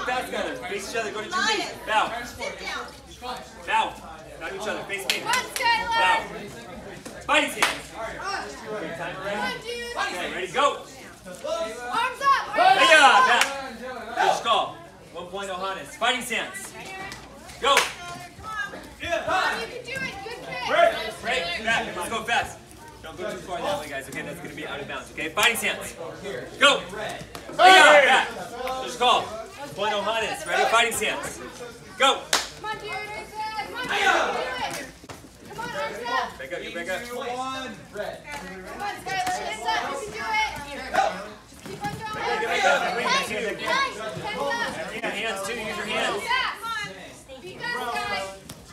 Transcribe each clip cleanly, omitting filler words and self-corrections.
fast, guys. Face each other. Go to Julie. Bow. Bow. Bow to each other. Face me. Bow. Fighting stance. Okay, time ready? Okay, ready, go. Arms up. Hiya, back. Good call. 1 point Ohannes. Fighting stance. Go. You can do it. Good kick. Break. Back. Let's go fast. Don't go too far that way, guys. Okay, that's going to be out of bounds. Okay, fighting stance. Go. Hiya, back. Good call. 1 point Ohannes. Ready? Fighting stance. Go. Come on, dude. Come on, dude. You can do it. Come on, arms up. Back up. You back up. 2, 1, red. Come on, Skylar. Hands up. You can do it. Just keep on going. Back up. Nice. Hands up. Use your hands, too. Use your hands. Come on. Be fast, guys.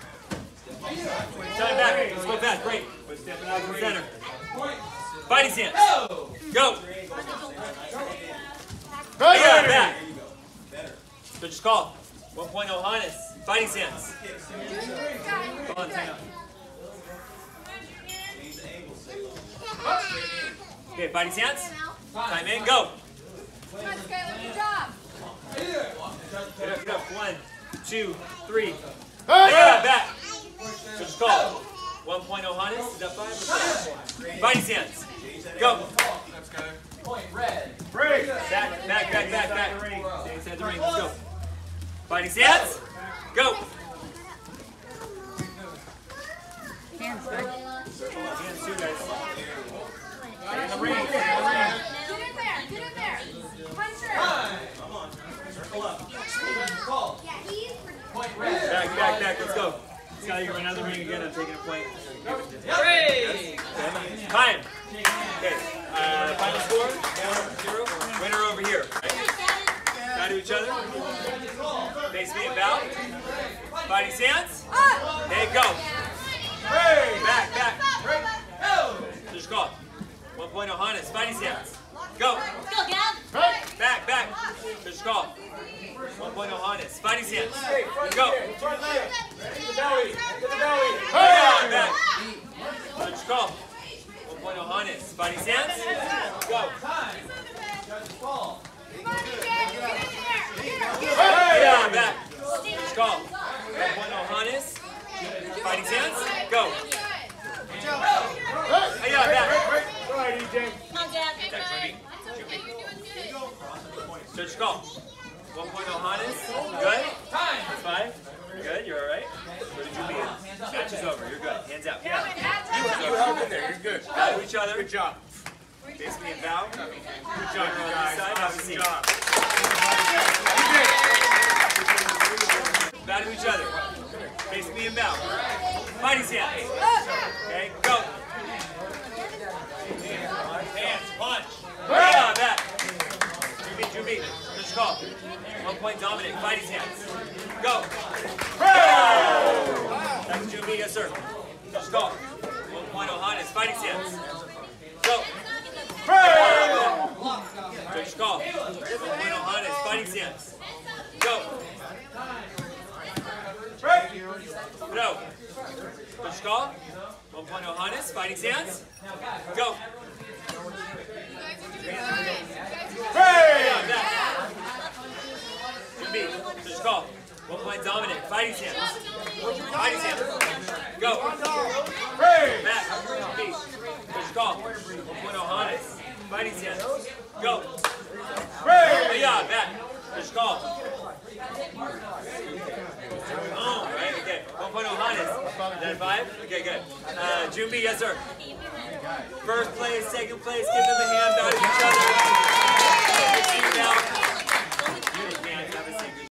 Time back. Let's go fast. Break. We're stepping out from the center. Fighting stance. Go. Hiya, back. Switch call. 1 point Ohannes. Fighting stance. Come on, time. Okay, fighting stance. Time in, go. Come on, Skylar. Good job. Get up. 1, 2, 3. Hiya, back. Switch call. 1 point Ohannes. Is that 5 or 6? Fighting stance. Go. Point red. Break. Back. Stay inside the ring. Let's go. Fighting stance. Go. Hands, bud. Hands too, guys. Stay in the ring. Get in there. Punch her. Come on. Circle up. Call. Yeah, he's Point red. Back. Let's go. Scott, you're going another ring again. I'm taking a point. Break. Time. Okay. Final score. 0. Winner over here. Bow to each other. Face me and bow. Fighting stance. Okay, go. Back. Just call. 1 point Ohannes. Fighting stance. Go. Back. Just call. 1 point Ohannes. Fighting stance. Go. Back. Just call. 1 point Ohannes. Fighting stance. Go. Call. Come on, DJ. Get in there. Back. Just call. 1 point Ohannes. Fighting stance. Go. Back. Switch call. 1 point Ohannes. Good. That's 5. Good. You're all right. Where did you be? Match is over. You're good. Hands out. Yeah. You held in there. You're good. Bow to each other. Good job. Face me and bow. Good job, you guys. Side, have a Awesome seat. job. Bow to each other. Face me and bow. Fighting stance. Okay, go. Hands, punch. Back. Juby. Just call. 1 point Dominic. Fighting stance. Go. That's Juby, yes sir. Just call. 1 point Ohannes. Fighting stance. Go. Just call. 1 point Ohannes. Fighting stance. Go. No. Just call. 1 point Ohannes. Fighting stance. Go. Juby. Just call. 1 point Dominic. Fighting stance. Fighting stance. Go. Back. Juby. Just call. 1 point Ohannes. Fighting stance. Go. Back. Just call. Oh, right, okay. 1 point Ohannes. Is that 5? Okay, good. Juby, yes sir. First place, second place, give them a hand, bow to each other.